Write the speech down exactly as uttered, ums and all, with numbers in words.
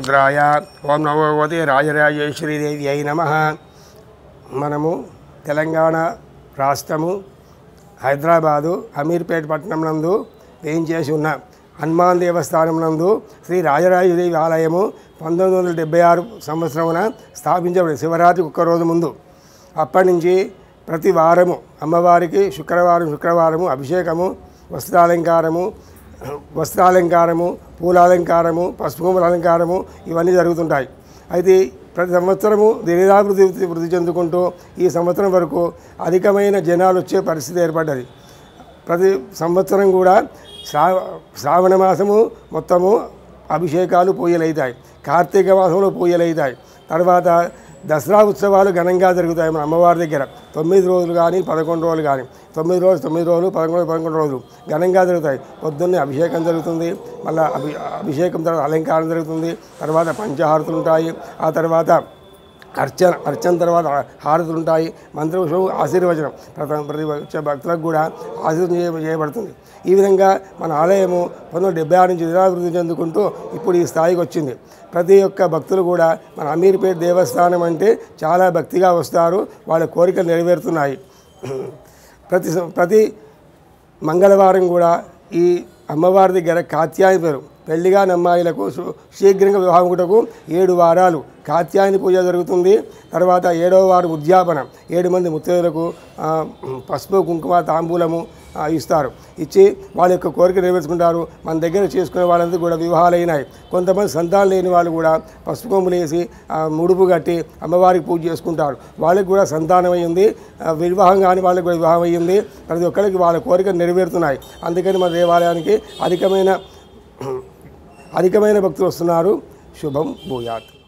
रुद्राय ओं नमो भगवते राजराजेश्वरीदेव्यै नमः। మనము తెలంగాణ రాష్ట్రము హైదరాబాదు అమీర్పేట్ పట్టణం నందు వేయించేసి ఉన్న హనుమాన్ దేవస్థానం నందు శ్రీ రాజరాజేశ్వరి ఆలయము పంతొమ్మిది వందల డెబ్బై ఆరు సంవత్సరమున స్థాపించబడింది, శివరాత్రికి ఒక్క రోజు ముందు. అప్పటి నుంచి ప్రతి వారము అమ్మవారికి శుక్రవారం శుక్రవారము అభిషేకము, వస్త్రాలంకారము వస్త్రాలంకారము పూలాలంకారము పసుపు అలంకారము ఇవన్నీ జరుగుతుంటాయి. అయితే ప్రతి సంవత్సరము దినదాభివృద్ధి వృద్ధి చెందుకుంటూ ఈ సంవత్సరం వరకు అధికమైన జనాలు వచ్చే పరిస్థితి ఏర్పడ్డది. ప్రతి సంవత్సరం కూడా శ్రా శ్రావణ మాసము మొత్తము అభిషేకాలు పూజలవుతాయి, కార్తీక మాసంలో పూజలవుతాయి. తర్వాత దసరా ఉత్సవాలు ఘనంగా జరుగుతాయి మన అమ్మవారి దగ్గర. తొమ్మిది రోజులు కానీ పదకొండు రోజులు కానీ తొమ్మిది రోజులు తొమ్మిది రోజులు పదకొండు పదకొండు రోజులు ఘనంగా జరుగుతాయి. పొద్దున్నే అభిషేకం జరుగుతుంది, మళ్ళీ అభి అభిషేకం తర్వాత అలంకారం జరుగుతుంది, తర్వాత పంచహారతులు ఉంటాయి, ఆ తర్వాత అర్చన అర్చన తర్వాత హారతులు ఉంటాయి, మంత్రోత్సవం ఆశీర్వచనం ప్రతి ప్రతి వచ్చే భక్తులకు కూడా ఆశీర్వచనం చేయబడుతుంది. ఈ విధంగా మన ఆలయము పంతొమ్మిది వందల డెబ్బై ఆరు నుంచి దినాభివృద్ధి చెందుకుంటూ ఇప్పుడు ఈ స్థాయికి వచ్చింది. ప్రతి ఒక్క భక్తులు కూడా మన అమీర్పేట్ దేవస్థానం అంటే చాలా భక్తిగా వస్తారు, వాళ్ళ కోరికలు నెరవేరుతున్నాయి. ప్రతి ప్రతి మంగళవారం కూడా ఈ అమ్మవారి దగ్గర కాత్యాయని పేరు పెళ్లిగాని అమ్మాయిలకు శీఘ్రంగా వివాహముటకు ఏడు వారాలు కాత్యాయని పూజ జరుగుతుంది. తర్వాత ఏడవ వారం ఉద్యాపన, ఏడు మంది ముత్తైదులకు పసుపు కుంకుమ తాంబూలము ఇస్తారు, ఇచ్చి వాళ్ళ యొక్క కోరిక నెరవేర్చుకుంటారు. మన దగ్గర చేసుకునే వాళ్ళందరూ కూడా వివాహాలైనాయి. కొంతమంది సంతానం లేని వాళ్ళు కూడా పసుపు కొమ్ములు వేసి ముడుపు కట్టి అమ్మవారికి పూజ చేసుకుంటారు, వాళ్ళకి కూడా సంతానం అయ్యింది. వివాహం కాని వాళ్ళకి కూడా వివాహం అయ్యింది. ప్రతి ఒక్కరికి వాళ్ళ కోరికలు నెరవేరుతున్నాయి. అందుకని మన దేవాలయానికి అధికమైన అధికమైన భక్తులు వస్తున్నారు. శుభం భూయాత్.